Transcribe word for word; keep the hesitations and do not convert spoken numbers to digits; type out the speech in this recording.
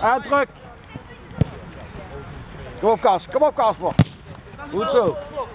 En druk. Kom op Kas, kom op Kasper. Goed zo.